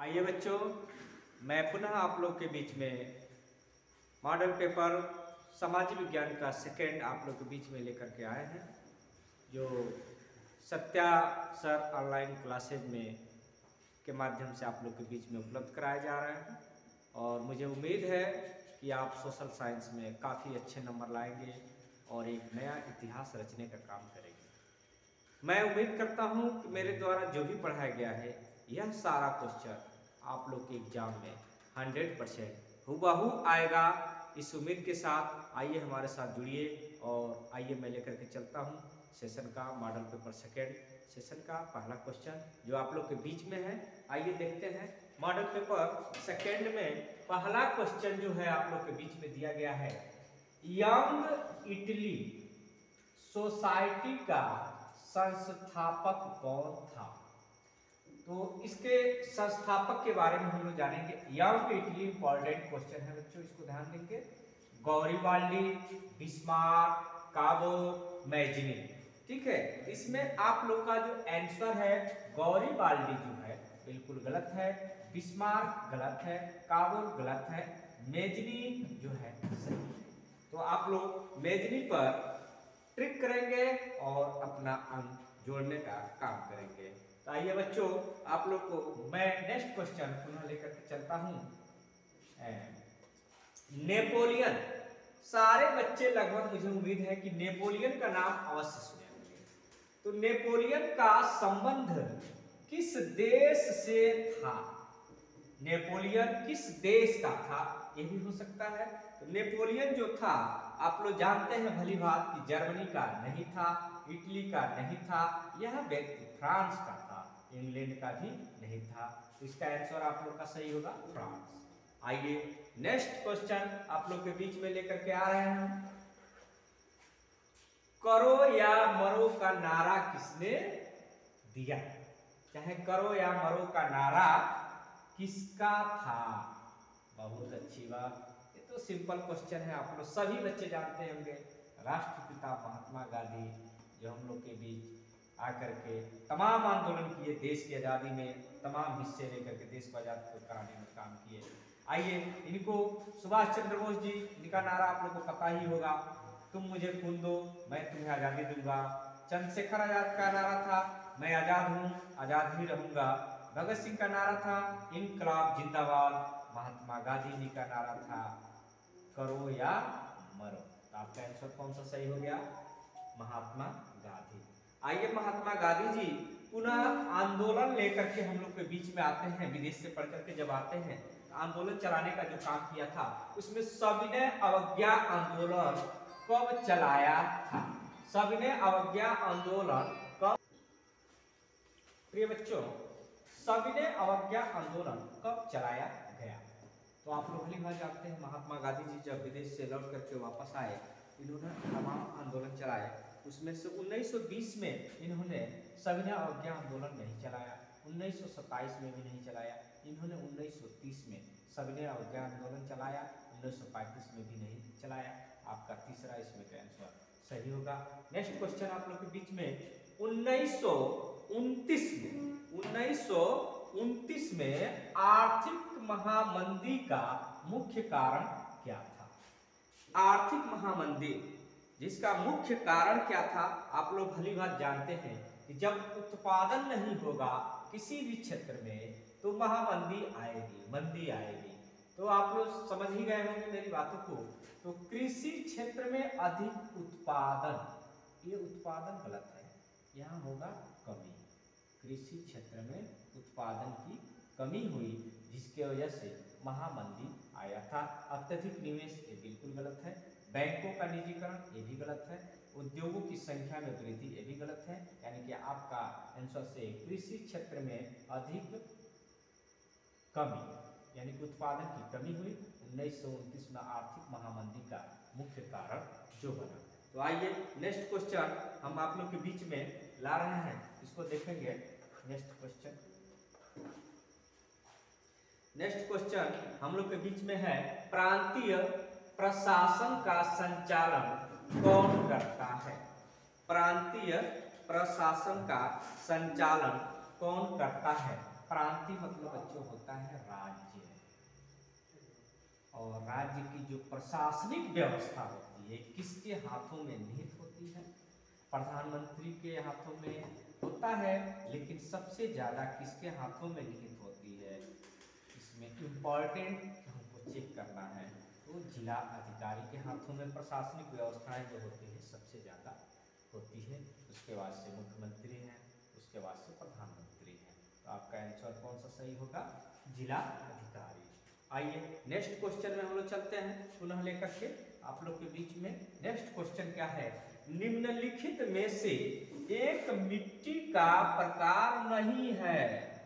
आइए बच्चों, मैं पुनः आप लोग के बीच में मॉडल पेपर सामाजिक विज्ञान का सेकेंड आप लोग के बीच में लेकर के आए हैं, जो सत्या सर ऑनलाइन क्लासेज में के माध्यम से आप लोग के बीच में उपलब्ध कराए जा रहे हैं। और मुझे उम्मीद है कि आप सोशल साइंस में काफ़ी अच्छे नंबर लाएंगे और एक नया इतिहास रचने का काम करेंगे। मैं उम्मीद करता हूं कि मेरे द्वारा जो भी पढ़ाया गया है यह सारा क्वेश्चन आप लोग के एग्जाम में 100% हुबहू आएगा। इस उम्मीद के साथ आइए हमारे साथ जुड़िए और आइए मैं लेकर के चलता हूं सेशन का मॉडल पेपर सेकेंड सेशन का पहला क्वेश्चन जो आप लोग के बीच में है। आइए देखते हैं मॉडल पेपर सेकेंड में पहला क्वेश्चन जो है आप लोग के बीच में दिया गया है। यंग इटली सोसाइटी का संस्थापक कौन था? तो इसके संस्थापक के बारे में हम लोग जानेंगे। यंग इटली इंपॉर्टेंट क्वेश्चन है बच्चों, इसको ध्यान देंगे। गौरीबाल्डी, बिस्मार्क, काबो, मैजनी, ठीक है। इसमें आप लोग का जो आंसर है गौरीबाल्डी जो है बिल्कुल गलत है, बिस्मार्क गलत है, काबो गलत है, मैजनी जो है सही है। तो आप लोग मैजनी पर ट्रिक करेंगे और अपना अंक जोड़ने का काम करेंगे। तो आइए बच्चों, आप लोग को मैं नेक्स्ट क्वेश्चन पुनः लेकर के चलता हूं। नेपोलियन, सारे बच्चे लगभग मुझे उम्मीद है कि नेपोलियन का नाम अवश्य सुने होंगे। तो नेपोलियन का संबंध किस देश से था? नेपोलियन किस देश का था यह भी हो सकता है। तो नेपोलियन जो था आप लोग जानते हैं भली बात कि जर्मनी का नहीं था, इटली का नहीं था, यह व्यक्ति फ्रांस का था, इंग्लैंड का भी नहीं था। तो इसका आंसर आप लोग का सही होगा फ्रांस। आइए नेक्स्ट क्वेश्चन आप लोग के बीच में लेकर के आ रहे हैं। करो या मरो का नारा किसने दिया? चाहे करो या मरो का नारा किसका था? बहुत अच्छी बात, ये तो सिंपल क्वेश्चन है, आप लोग सभी बच्चे जानते होंगे। राष्ट्रपिता महात्मा गांधी जो हम लोग के बीच आकर के तमाम आंदोलन किए, देश की आज़ादी में तमाम हिस्से लेकर के देश को आज़ाद कराने में काम किए। आइए इनको सुभाष चंद्र बोस जी, इनका नारा आप लोग को पता ही होगा, तुम मुझे खून दो मैं तुम्हें आज़ादी दूंगा। चंद्रशेखर आजाद का नारा था मैं आज़ाद हूँ आज़ाद ही रहूंगा। भगत सिंह का नारा था इनकलाब जिंदाबाद। महात्मा गांधी जी का नारा था करो या मरो। तो आपका आंसर कौन सा सही हो गया? महात्मा गांधी। आइए महात्मा गांधी जी पुनः आंदोलन लेकर के हम लोग के बीच में आते हैं। विदेश से पढ़ करके जब आते हैं आंदोलन चलाने का जो काम किया था उसमें सविनय अवज्ञा आंदोलन कब चलाया था? सविनय अवज्ञा आंदोलन कब? प्रिय बच्चों, सविनय अवज्ञा आंदोलन कब चलाया गया? तो आप लोग भली भांति जानते हैं महात्मा गांधी जी जब विदेश से लौट करके वापस आए, इन्होंने तमाम आंदोलन चलाए। उसमें से 1920 में इन्होंने सविनय अवज्ञा आंदोलन नहीं चलाया, 1927 में भी नहीं चलाया, इन्होंने 1930 में सविनय अवज्ञा आंदोलन चलाया, 1935 में भी नहीं चलाया। आपका तीसरा इसमें का आंसर सही होगा। नेक्स्ट क्वेश्चन आप लोग के बीच में 1929 में आर्थिक महामंदी का मुख्य कारण क्या था? आर्थिक महामंदी जिसका मुख्य कारण क्या था आप लोग भली बात जानते हैं कि जब उत्पादन नहीं होगा किसी भी क्षेत्र में तो महामंदी आएगी, मंदी आएगी। तो आप लोग समझ ही गए होंगे मेरी बातों को। तो कृषि क्षेत्र में अधिक उत्पादन, ये उत्पादन गलत है, यहाँ होगा कमी। कृषि क्षेत्र में उत्पादन की कमी हुई जिसके वजह से महामंदी आया था। अत्यधिक निवेश ये बिल्कुल गलत है। बैंकों का निजीकरण ये भी गलत है। उद्योगों की संख्या में वृद्धि ये भी गलत है। यानी कि आपका आंसर से कृषि क्षेत्र में अधिक कमी यानी कि उत्पादन की कमी हुई 1929 में आर्थिक महामंदी का मुख्य कारण जो बना। तो आइए नेक्स्ट क्वेश्चन हम आप लोग के बीच में ला रहे हैं, इसको देखेंगे। नेक्स्ट क्वेश्चन हम लोग के बीच में है प्रांतीय प्रशासन का संचालन कौन करता है? प्रांतीय प्रशासन का संचालन कौन करता है? प्रांतीय मतलब बच्चों होता है राज्य, और राज्य की जो प्रशासनिक व्यवस्था होती है किसके हाथों में निहित होती है? प्रधानमंत्री के हाथों में होता है, लेकिन सबसे ज्यादा किसके हाथों में निहित होती है? इसमें इम्पोर्टेंट हमको चेक करना है, तो जिला अधिकारी के हाथों में प्रशासनिक व्यवस्थाएं जो होती है सबसे ज्यादा होती है। उसके बाद से मुख्यमंत्री हैं, उसके बाद से प्रधानमंत्री हैं। तो आपका आंसर कौन सा सही होगा? जिला अधिकारी। आइए नेक्स्ट क्वेश्चन में हम लोग चलते हैं पुनः लेकर के आप लोग के बीच में। नेक्स्ट क्वेश्चन क्या है? निम्नलिखित में से एक मिट्टी का प्रकार नहीं है,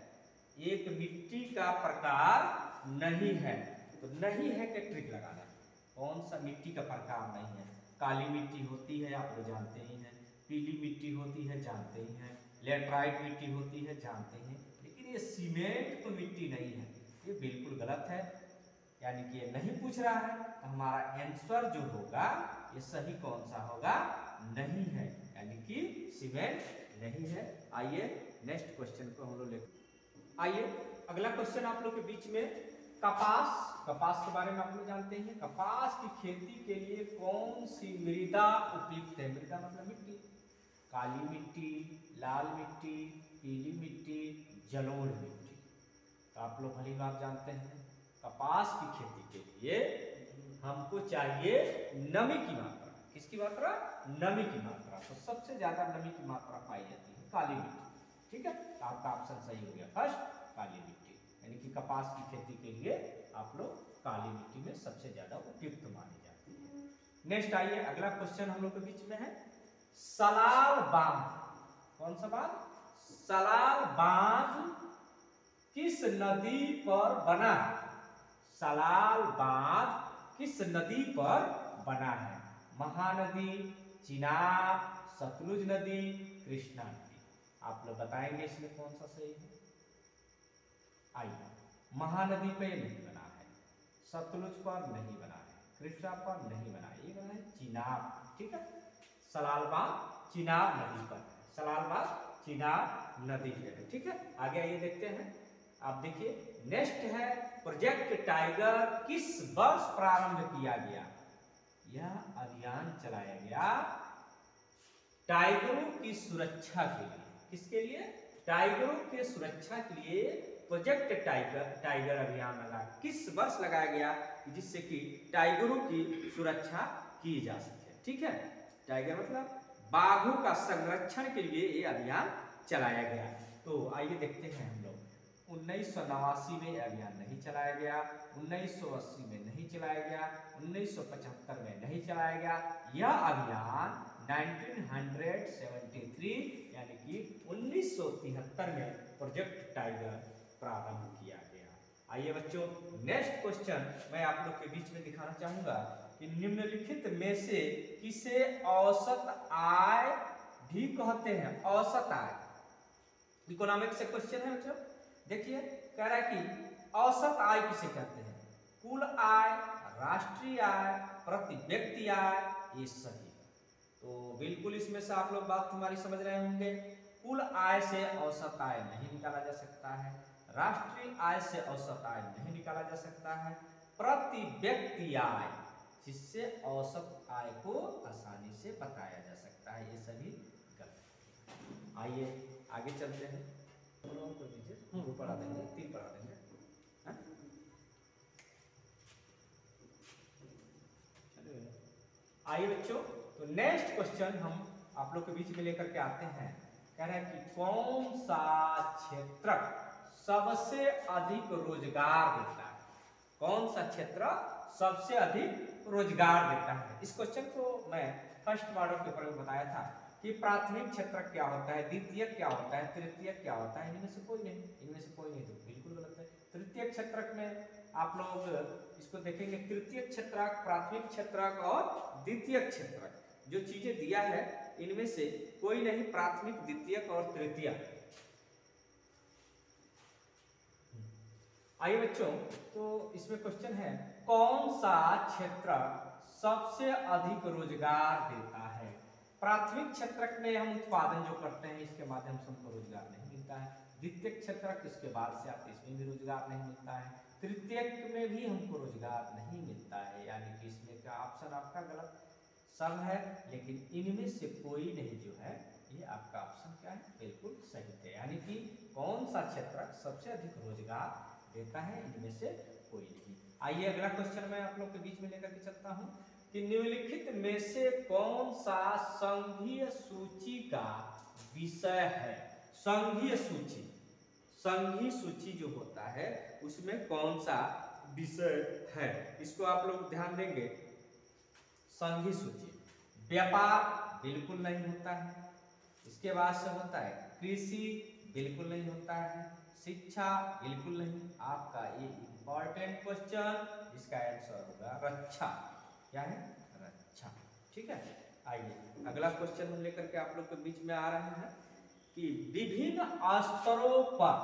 एक मिट्टी का प्रकार नहीं है। तो नहीं है के ट्रिक लगाना है, कौन सा मिट्टी का प्रकार नहीं है? काली मिट्टी होती है, आप लोग जानते ही हैं, पीली मिट्टी होती है, जानते ही हैं, लेटराइट मिट्टी होती है, जानते हैं, लेकिन ये सीमेंट तो मिट्टी नहीं है। ये बिल्कुल गलत है, यानी कि ये नहीं पूछ रहा है, तो हमारा आंसर जो होगा ये सही कौन सा होगा? नहीं है, यानी कि सीमेंट नहीं है। आइए नेक्स्ट क्वेश्चन को हम लोग लेते। आइए अगला क्वेश्चन आप लोग के बीच में, कपास। कपास के बारे में आप लोग जानते हैं, कपास की खेती के लिए कौन सी मृदा उपयुक्त है? मृदा मतलब मिट्टी, काली मिट्टी, लाल मिट्टी, पीली मिट्टी, जलोढ़ मिट्टी। तो आप लोग भली बात जानते हैं, कपास की खेती के लिए हमको चाहिए नमी की मात्रा। किसकी मात्रा? नमी की मात्रा। तो सबसे ज्यादा नमी की मात्रा पाई जाती है काली मिट्टी। ठीक है, तो आपका ऑप्शन सही हो गया, फर्स्ट काली मिट्टी, यानी कि कपास की खेती के लिए आप लोग काली मिट्टी में सबसे ज्यादा उपयुक्त मानी जाती है। नेक्स्ट आइए अगला क्वेश्चन हम लोग के बीच में है, सलाल बांध। कौन सा बांध? सलाल बांध किस नदी पर बना है? सलाल बांध किस नदी पर बना है? महानदी, चिनाब, सतलुज नदी, कृष्णा नदी। आप लोग बताएंगे इसमें कौन सा सही है? आइए, महानदी पे नहीं बना है, सतलुज पर नहीं बना है, कृष्णा पर नहीं बना है, ये बना है चिनाब। ठीक है, सलाल बांध चिनाब नदी पर, सलाल बांध चिनाब नदी पे है। ठीक है, आगे आइए देखते हैं। आप देखिए नेक्स्ट है, प्रोजेक्ट टाइगर किस वर्ष प्रारंभ किया गया? यह अभियान चलाया गया टाइगरों की सुरक्षा के लिए। किसके लिए? टाइगरों के सुरक्षा के लिए प्रोजेक्ट टाइगर अभियान लगा। किस वर्ष लगाया गया? जिससे कि टाइगरों की सुरक्षा की जा सके। ठीक है, टाइगर मतलब बाघों का संरक्षण के लिए ये अभियान चलाया गया। तो आइए देखते हैं हम लोग। 1989 में यह अभियान नहीं चलाया गया, 1980 में नहीं चलाया गया, 1975 में नहीं चलाया गया। यह अभियान 1973 यानी कि 1973 में प्रोजेक्ट टाइगर प्रारंभ किया गया। आइए बच्चों नेक्स्ट क्वेश्चन मैं आप लोग के बीच में दिखाना चाहूंगा कि निम्नलिखित में से किसे औसत आय भी कहते हैं? औसत आय इकोनॉमिक्स से क्वेश्चन है बच्चों। देखिए कह रहा है कि औसत आय किसे कहते हैं? कुल आय, राष्ट्रीय आय, प्रति व्यक्ति आय, ये सही। तो बिल्कुल इसमें से आप लोग बात हमारी समझ रहे होंगे। कुल आय से औसत आय नहीं निकाला जा सकता है, राष्ट्रीय आय से औसत आय नहीं निकाला जा सकता है, प्रति व्यक्ति आय जिससे औसत आय को आसानी से बताया जा सकता है, ये सभी गलत। आइए आगे चलते हैं। दो पढ़ा देंगे, 3 पढ़ा देंगे। आइए बच्चों, तो नेक्स्ट क्वेश्चन हम आप लोग के बीच में लेकर के आते हैं। कह रहा है कि कौन सा क्षेत्र सबसे अधिक रोजगार देता है? कौन सा क्षेत्र सबसे अधिक रोजगार देता है? इस क्वेश्चन को मैं फर्स्ट मॉडल पेपर में बताया था कि प्राथमिक क्षेत्र क्या होता है, द्वितीय क्या होता है, तृतीय क्या होता है। इनमें से कोई नहीं, इनमें से कोई नहीं, तो बिल्कुल गलत है। तृतीय क्षेत्रक में आप लोग इसको देखेंगे, तृतीय क्षेत्रक, प्राथमिक क्षेत्रक और द्वितीय क्षेत्रक जो चीजें दिया है इनमें से कोई नहीं प्राथमिक, द्वितीयक और तृतीय। आइए बच्चों, तो इसमें क्वेश्चन है कौन सा क्षेत्र सबसे अधिक रोजगार देता है? प्राथमिक क्षेत्र में हम उत्पादन जो करते हैं इसके माध्यम से हमको रोजगार नहीं मिलता है। द्वितीयक क्षेत्रक इसके बाद से आते, इसमें भी रोजगार नहीं मिलता है। तृतीयक में भी हमको रोजगार नहीं मिलता है, यानी कि इसमें का ऑप्शन आपका गलत सब है, लेकिन इनमें से कोई नहीं जो है ये आपका ऑप्शन क्या है, बिल्कुल सही है। यानी कि कौन सा क्षेत्रक सबसे अधिक रोजगार देता है, इनमें से कोई नहीं। आइए अगला क्वेश्चन मैं आप लोग के बीच में लेकर के चलता हूं कि निम्नलिखित में से कौन सा संघीय सूची का विषय है। संघीय सूची, संघीय सूची जो होता है उसमें कौन सा विषय है, इसको आप लोग ध्यान देंगे। संघीय सूची, व्यापार बिल्कुल नहीं होता है, इसके बाद से होता है कृषि बिल्कुल नहीं होता है, शिक्षा बिल्कुल नहीं। आपका ये इंपॉर्टेंट क्वेश्चन, इसका आंसर होगा रक्षा। क्या है, रक्षा। ठीक है, आइए अगला क्वेश्चन हम लेकर के आप लोग के बीच में आ रहे हैं कि विभिन्न स्तरों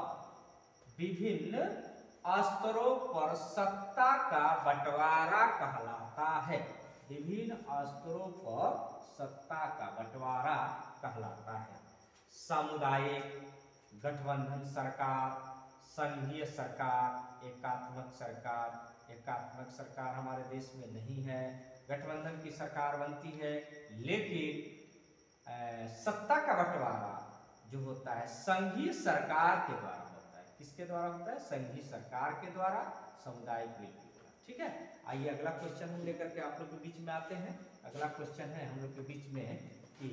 पर सत्ता का बंटवारा कहलाता है। विभिन्न स्तरों पर सत्ता का बंटवारा कहलाता है। सामुदायिक, गठबंधन सरकार, संघीय सरकार, एकात्मक सरकार। एकात्मक सरकार हमारे देश में नहीं है, गठबंधन की सरकार बनती है, लेकिन सत्ता का बंटवारा जो होता है संघीय सरकार के द्वारा होता है। किसके द्वारा होता है, संघीय सरकार के द्वारा, सामुदायिक बिल के द्वारा। ठीक है, आइए अगला क्वेश्चन हम लेकर के आप लोग के बीच में आते हैं। अगला क्वेश्चन है हम लोग के बीच में कि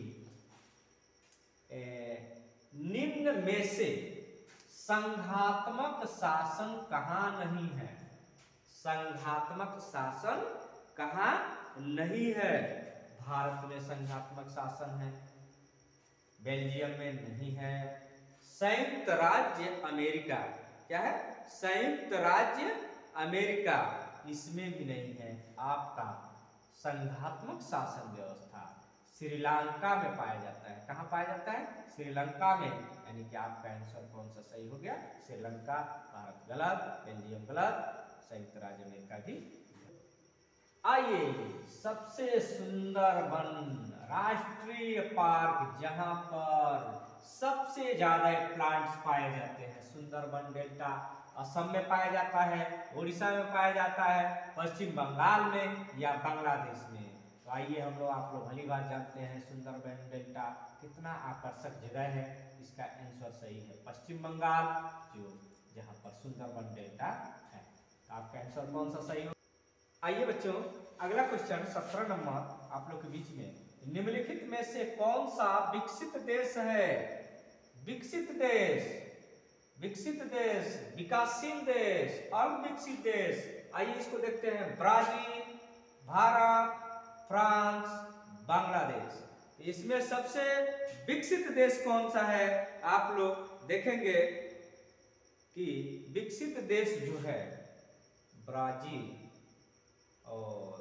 निम्न में से संघात्मक शासन कहाँ नहीं है। संघात्मक शासन कहाँ नहीं है। भारत में संघात्मक शासन है, बेल्जियम में नहीं है, संयुक्त राज्य अमेरिका, क्या है, संयुक्त राज्य अमेरिका, इसमें भी नहीं है। आपका संघात्मक शासन व्यवस्था श्रीलंका में पाया जाता है। कहाँ पाया जाता है, श्रीलंका में। यानी कि आपका आंसर कौन सा सही हो गया, श्रीलंका। भारत गलत, बेल्जियम गलत, संयुक्त राज्य अमेरिका भी। आइए सबसे सुंदर वन, राष्ट्रीय पार्क जहां पर सबसे ज्यादा प्लांट्स पाए जाते हैं, सुंदरबन डेल्टा असम में पाया जाता है, उड़ीसा में पाया जाता है, पश्चिम बंगाल में या बांग्लादेश में। तो आइए हम लोग आप लोग भली बात जानते हैं सुंदरबन डेल्टा कितना आकर्षक जगह है। इसका आंसर सही है पश्चिम बंगाल, जो जहां पर सुंदरबन डेल्टा है। आपका आंसर कौन सा सही हो। आइए बच्चों अगला क्वेश्चन 17 नंबर आप लोग के बीच में, निम्नलिखित में से कौन सा विकसित देश है। विकसित देश, विकसित देश, विकासशील देश, अविकसित देश। आइए इसको देखते हैं, ब्राजील, भारत, फ्रांस, बांग्लादेश। इसमें सबसे विकसित देश कौन सा है। आप लोग देखेंगे कि विकसित देश जो है ब्राजील और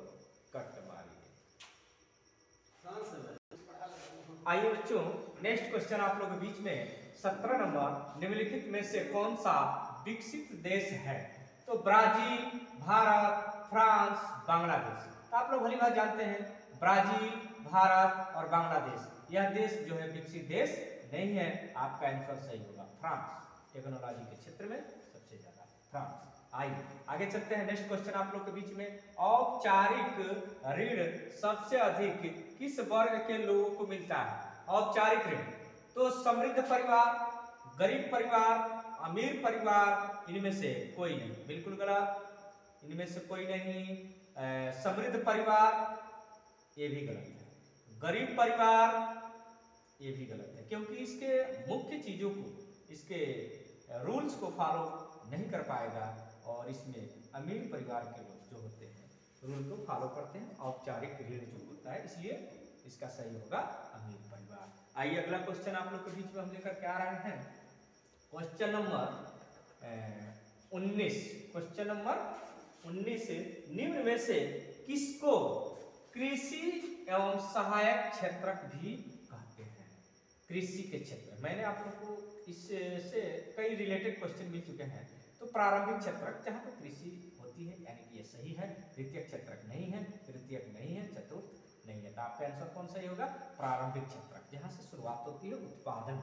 आइए बच्चों नेक्स्ट क्वेश्चन आप लोगों के बीच में 17 नंबर, निम्नलिखित में से कौन सा विकसित देश है। तो ब्राजील, भारत, फ्रांस, बांग्लादेश। तो आप लोग भली बात जानते हैं ब्राजील, भारत और बांग्लादेश, यह देश जो है विकसित देश नहीं है। आपका आंसर सही होगा फ्रांस, टेक्नोलॉजी के क्षेत्र में सबसे ज्यादा फ्रांस। आइए आगे चलते हैं, नेक्स्ट क्वेश्चन आप लोग के बीच में, औपचारिक ऋण सबसे अधिक किस वर्ग के लोगों को मिलता है। औपचारिक ऋण तो समृद्ध परिवार, गरीब परिवार, अमीर परिवार, इनमें से कोई नहीं, बिल्कुल गलत, इनमें से कोई नहीं। समृद्ध परिवार ये भी गलत है, गरीब परिवार ये भी गलत है, क्योंकि इसके मुख्य चीजों को, इसके रूल्स को फॉलो नहीं कर पाएगा और इसमें अमीर परिवार के लोग जो होते हैं रूल को फॉलो करते हैं। औपचारिक ऋण जो होता है, इसलिए इसका सही होगा अमीर परिवार। आइए अगला क्वेश्चन आप लोग के बीच में हम लेकर के आ रहे हैं, क्वेश्चन नंबर 19। क्वेश्चन नंबर 19, निम्न में से किसको कृषि एवं सहायक क्षेत्रक भी कहते हैं। कृषि के क्षेत्र, मैंने आप लोग को इससे कई रिलेटेड क्वेश्चन मिल चुके हैं। तो प्रारंभिक क्षेत्रक जहां पर कृषि होती है, यानी कि ये सही है। द्वितीयक क्षेत्रक नहीं है, तृतीयक नहीं है, चतुर्थ नहीं है। तो आपका आंसर कौन सही होगा, प्रारंभिक क्षेत्रक, जहां से शुरुआत होती है उत्पादन की।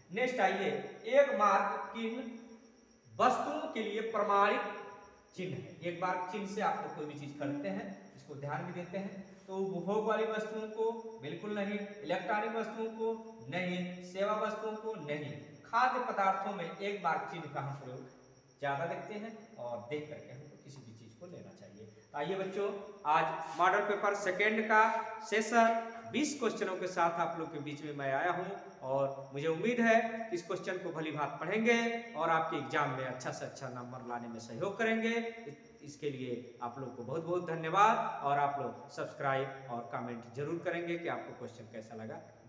नेक्स्ट आइए, एक मार्क किन वस्तुओं के लिए प्रमाणित चिन्ह है। एक मार्क चिन्ह से आप लोग कोई भी चीज खरीदते हैं, इसको ध्यान भी देते हैं, तो उपभोग वाली वस्तुओं को बिल्कुल नहीं, इलेक्ट्रॉनिक वस्तुओं को नहीं, सेवा वस्तुओं को नहीं, खाद्य पदार्थों में एक मार्क चिन्ह का हम प्रयोग ज्यादा देखते हैं और देख करके हमको किसी भी चीज को लेना चाहिए। आइए बच्चों, आज मॉडल पेपर सेकेंड का सेशन 20 क्वेश्चनों के साथ आप लोग के बीच में मैं आया हूं और मुझे उम्मीद है कि इस क्वेश्चन को भली भांति पढ़ेंगे और आपके एग्जाम में अच्छा से अच्छा नंबर लाने में सहयोग करेंगे। इसके लिए आप लोग को बहुत बहुत धन्यवाद और आप लोग सब्सक्राइब और कमेंट जरूर करेंगे कि आपको क्वेश्चन कैसा लगा।